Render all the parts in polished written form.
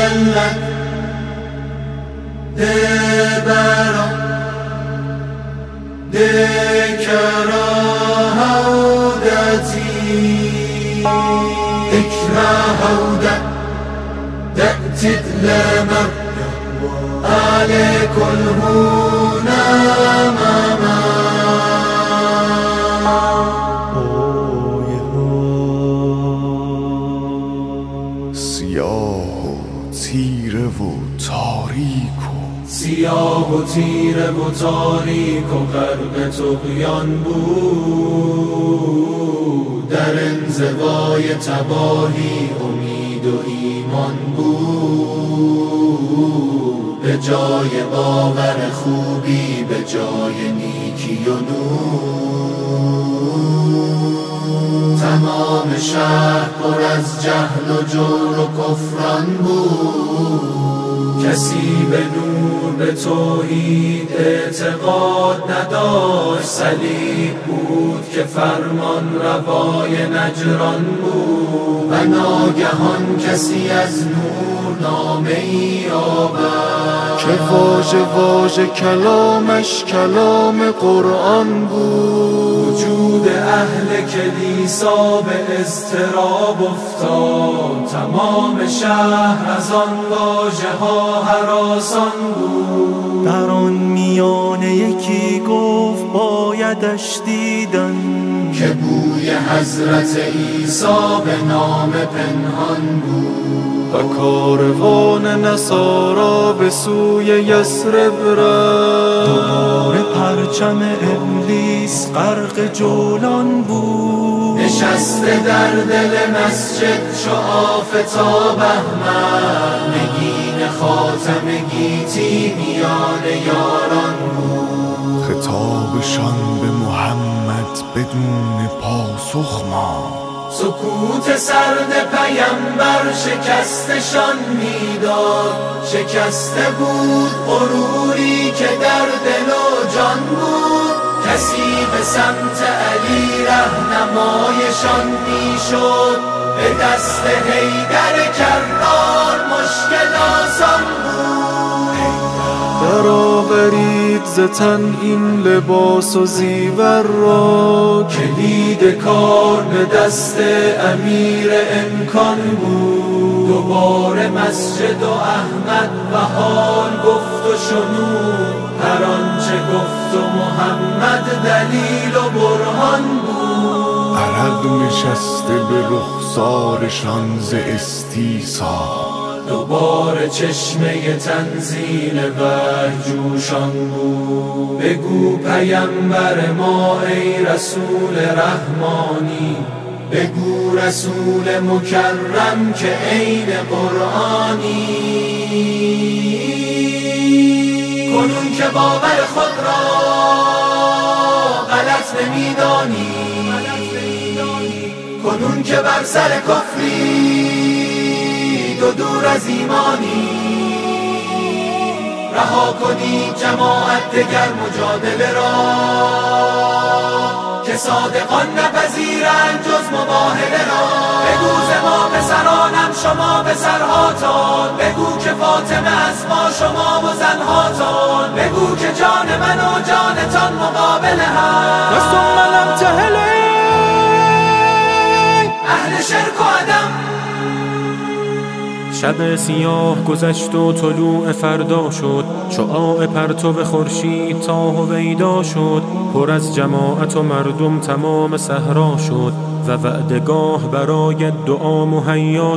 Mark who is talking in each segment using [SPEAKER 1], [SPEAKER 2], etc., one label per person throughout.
[SPEAKER 1] لك ده برا ده كراهودتي اكرهوده دأتت لمر عليك الهنا ماما
[SPEAKER 2] سیاه و تیره و تاریک
[SPEAKER 1] سیاه و تیره و تاریک و غرق طغیان بود در انزوای تباهی امید و ایمان بود به جای باور خوبی به جای نیکی و نور تمام شهر پر از جهل و جور و کفران بود کسی به نور به توحید اعتقاد نداشت صلیب بود که فرمان روای نجران بود و ناگهان کسی از نور نامه‌ای آورد
[SPEAKER 2] که واژه واژه کلامش کلام قرآن بود
[SPEAKER 1] وجود اهل کلیسا به اضطراب افتاد تمام شهر از آن واژه ها هراسان بود
[SPEAKER 3] در آن میانه یکی گفت بایدش دیدن
[SPEAKER 1] که بوی حضرت عیسی به نام پنهان بود
[SPEAKER 2] و کاروان نصارا به سوی یثرب رفت
[SPEAKER 3] دوباره پرچم ابلیس غرق جولان بود
[SPEAKER 1] نشسته در دل مسجد چو آفتاب احمر نگین خاتم گیتی میان یاران بود
[SPEAKER 2] خطابشان به محمد بدون پاسخ ماند
[SPEAKER 1] سکوت سرد پیمبر شکستشان میداد شکسته بود غروری که در دل و جان بود کسی به سمت علی رهنمایشان میشد به دست حیدر کرار مشکل آسان بود
[SPEAKER 2] درآورید ز تن این لباس و زیور را
[SPEAKER 1] کلید کار به دست امیر امکان بود دوباره مسجد و احمد و حال گفت و شنود هر آنچه گفت و محمد دلیل و برهان بود
[SPEAKER 2] عرق نشسته به رخسارشان ز استیصال
[SPEAKER 1] دوباره چشمه تنزیل وحی جوشان بود بگو پیمبر ما ای رسول رحمانی بگو رسول مکرم که عین قرآنی کنون که باور خود را غلط نمیدانی کنون که بر سر کفری و دور از ایمانی رها کنید جماعت دگر مجادله را که صادقان نپذیرند جز مباهله را بگو ز ما پسرانم شما پسرهاتان بگو که فاطمه از ما شما و زنهاتان بگو که جان من و جانتان مقابله هست
[SPEAKER 3] و ثم لم تهلی
[SPEAKER 1] اهل شرک و عدم
[SPEAKER 3] شب سیاه گذشت و طلوع فردا شد شعاع پرتو خورشید تا هویدا شد پر از جماعت و مردم تمام صحرا شد و وعدگاه برای دعا مهیا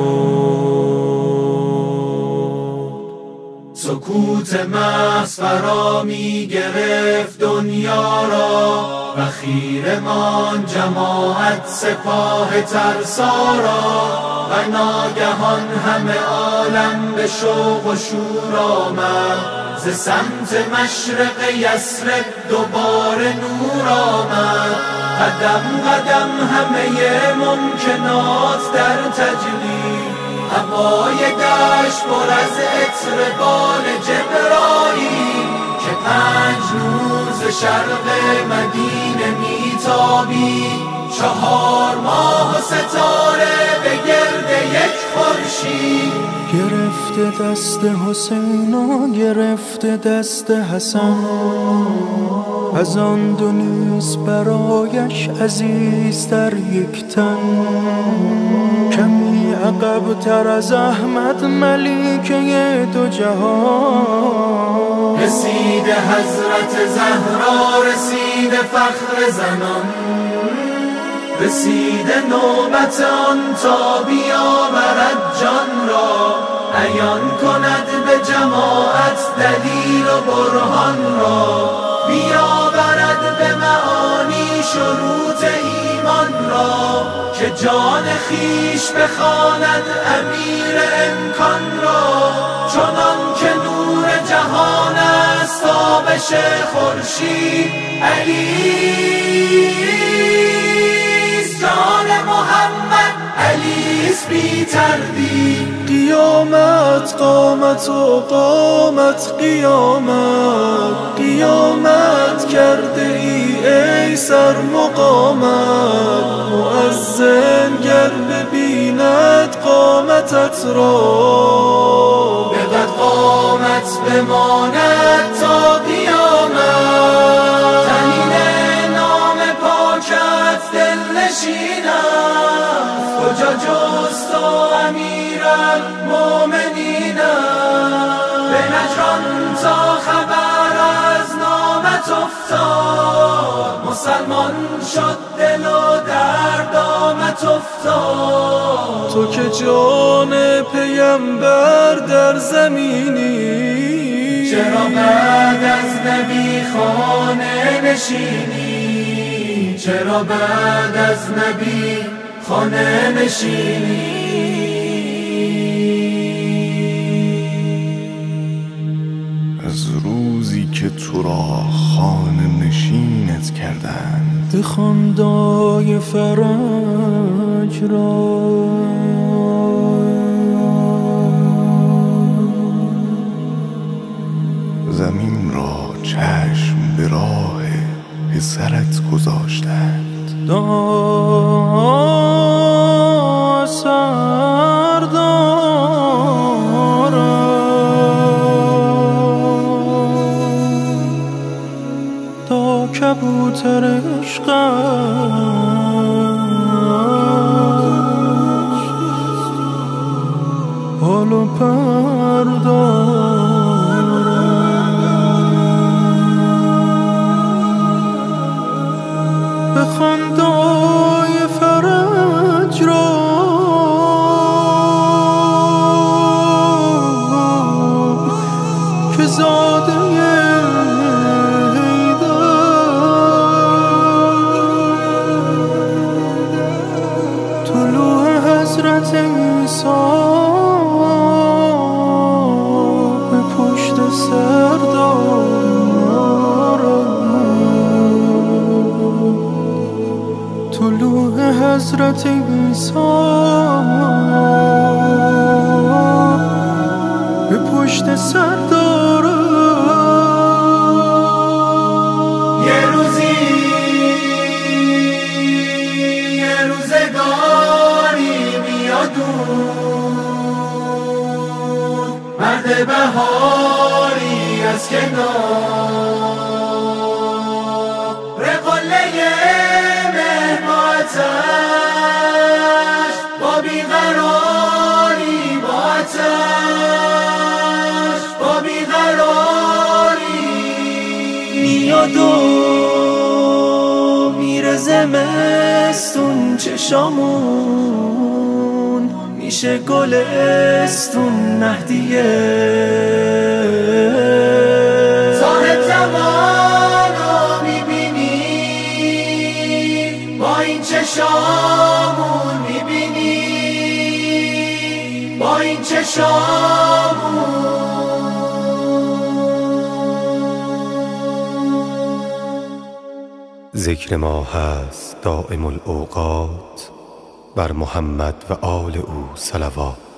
[SPEAKER 3] شد
[SPEAKER 1] سکوت محض فرا می گرفت دنیا را و خیره ماند جماعت سپاه ترسا را و ناگهان همه عالم به شوق و شور آمد ز سمت مشرق یثرب دوباره نور آمد قدم قدم همه ممکنات در تجلی هوای دشت پر از عطر بال جبرائیل که 5 نور ز شرق مدینه میتابید 4 ماه و ستاره به گرد یک خورشید
[SPEAKER 2] گرفته دست حسین و گرفته دست حسن، از آن دو نیز برایش عزیزتر یک تن. کمی عقب تر از احمد ملیکه دو جهان،
[SPEAKER 1] رسیده حضرت زهرا، رسیده فخر زنان، رسیده نوبت آن تا بیاورد جان را، عیان کند به جماعت دلیل و برهان را، بیاورد به معانی شروط ایمان را، که جان خیش بخواند امیر امکان را، چنان که نور جهان است تابش خورشید، علی جان محمد، علیست بی تردید.
[SPEAKER 2] قیامت قامت و قامت قیامت، قیامت کرده ای سر مقامت، مؤذن گر ببیند قامتت را،
[SPEAKER 1] بقد قامت بماند تا قیامت، تنین نام پاکت دلنشین است، کجا جز تو امیرالمؤمنین است، به نجران تا خبر از نامت افتاد، مسلمان شد دل و در دامت افتاد.
[SPEAKER 2] تو که جان پیمبر در زمینی،
[SPEAKER 1] چرا بعد از نبی خانه نشینی، چرا بعد از نبی خانه نشینی.
[SPEAKER 2] از روزی که تو را خانه نشینت کردند، به خواندای فرج را، زمین را چشم به راه پسرت گذاشتند. سر دارم تا کبوتر عشقش حال و پر دارم، به خواندای فرج را، که زاده طلوع حضرت عیسی به پشت سر دارم، طلوع حضرت عیسی به پشت سر دارم.
[SPEAKER 1] یه روزی یه روزگاری میاد، مرد بهاری از کنار، قله مهماتش با بیقراری، با آتش با بیقراری میاد و میره زمستون، چشامون میشه گلستون نهدیه، صاحب زمانو میبینی با این چشامون، میبینی با این چشامون.
[SPEAKER 4] ذکر ما هست دائم الاوقات، بر محمد و آل او صلوات.